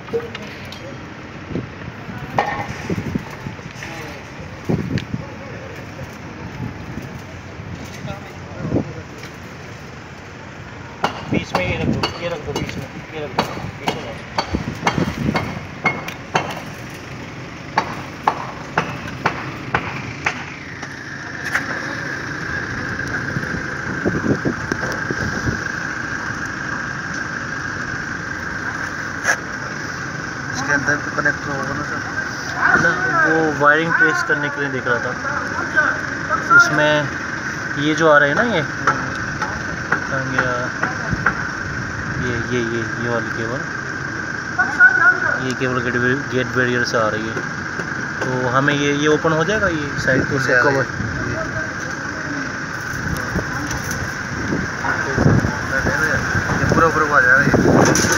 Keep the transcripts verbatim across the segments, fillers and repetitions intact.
बीच में ये रख दो, ये रख दो बीच में, ये रख दो बीच में। इसके अंदर तो कनेक्टर होगा ना सर? मतलब वो वायरिंग ट्रेस करने के लिए देख रहा था। उसमें ये जो आ रहा है ना, ये गया ये ये ये ये वाली केबल, ये केबल गेट गेट बैरियर से आ रही है। तो हमें ये ये ओपन हो जाएगा, ये साइड को से कवर। पूरा पूरा आ जाएगा।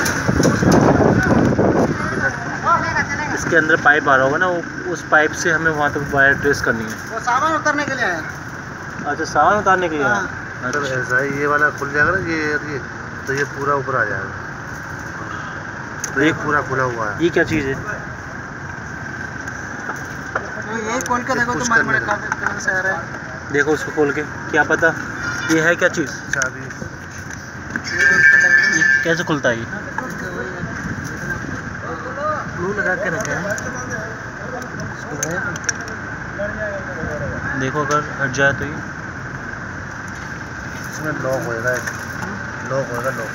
इसके अंदर पाइप आ रहा होगा ना, वो उस पाइप से हमें वहाँ तक वायर ट्रेस करनी है। वो सामान उतारने के लिए है। अच्छा, सामान उतारने के लिए है। सर ऐसा है, ये वाला खुल जाएगा ना, ये ये तो ये पूरा ऊपर आ जाएगा। तो ये पूरा खुला हुआ है। ये क्या चीज़ है? ये खोल के देखो, तुम्हारे बड़े कलर से आ रहा है। देखो उसको खोल के, क्या पता ये है क्या चीज़। चाबी। ये कैसे खुलता है? ये ग्लू लगा के रखे हैं। देखो अगर हट जाए तो ये इसमें लॉक होएगा, लॉक होएगा लॉक।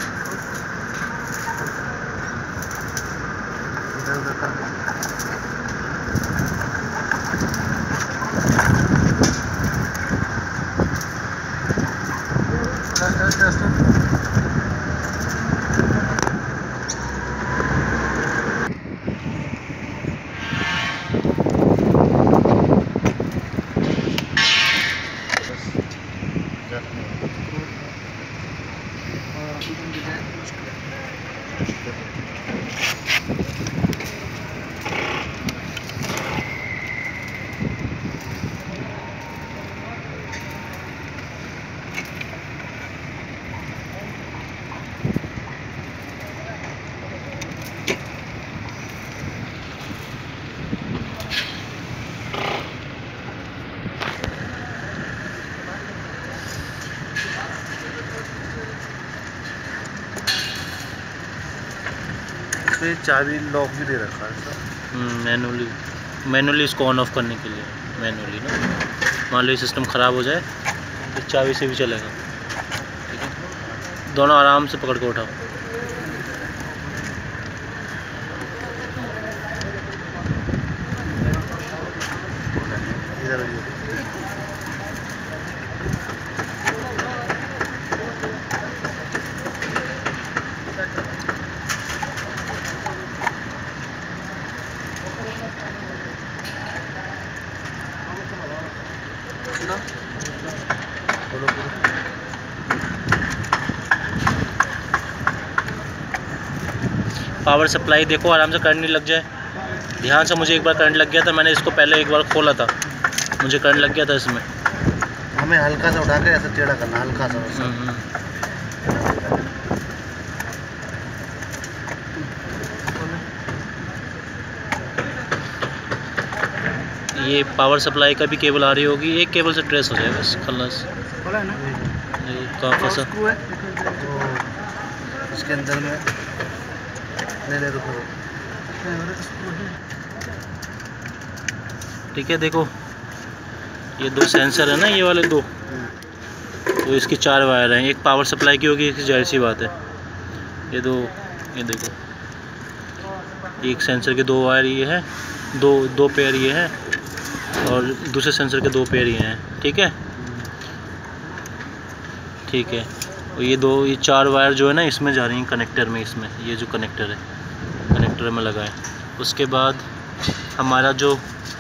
इधर उधर कर इसमें चाबी लॉक भी दे रखा है सर। मैनुअली मैनुअली इसको ऑन ऑफ करने के लिए, मैनुअली ना। मान लो ये सिस्टम ख़राब हो जाए तो चाबी से भी चलेगा। ठीक है, दोनों आराम से पकड़ के उठाओ। इधर पावर सप्लाई देखो, आराम से करंट नहीं लग जाए। ध्यान से, मुझे एक बार करंट लग गया था, मैंने इसको पहले एक बार खोला था, मुझे करंट लग गया था इसमें। हमें हल्का सा उठा के ऐसा टेढ़ा करना, हल्का सा। ये पावर सप्लाई का भी केबल आ रही होगी, एक केबल से ट्रेस हो जाएगा बस, खलास। कहाँ फंसा? इसके अंदर में ले ले रुको। ठीक है, देखो ये दो सेंसर है ना, ये वाले दो, तो इसकी चार वायर हैं। एक पावर सप्लाई की होगी, इसकी जाहिर सी बात है। ये दो, ये देखो, एक सेंसर के दो वायर ये है, दो दो पेयर ये है, और दूसरे सेंसर के दो पेयर ये हैं। ठीक है, ठीक है। और ये दो, ये चार वायर जो है ना, इसमें जा रही हैं कनेक्टर में। इसमें ये जो कनेक्टर है, कनेक्टर में लगा है। उसके बाद हमारा जो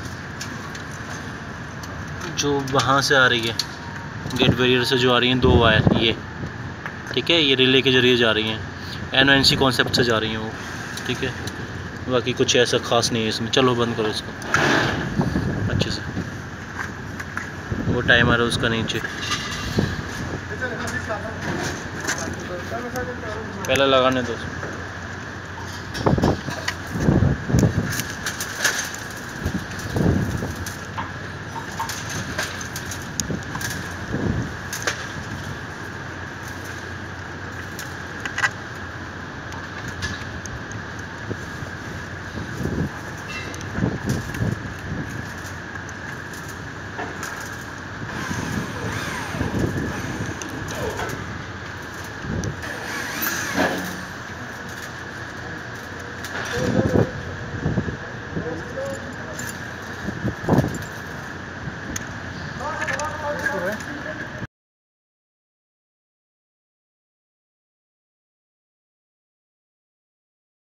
जो वहाँ से आ रही है, गेट बैरियर से जो आ रही हैं दो वायर, ये ठीक है, ये रिले के ज़रिए जा रही हैं, एन एन सी कॉन्सेप्ट से जा रही हैं वो। ठीक है, बाकी कुछ ऐसा ख़ास नहीं है इसमें। चलो बंद करो इसको अच्छे से, वो टाइमर है उसका नीचे। पहले लगाने दो। है।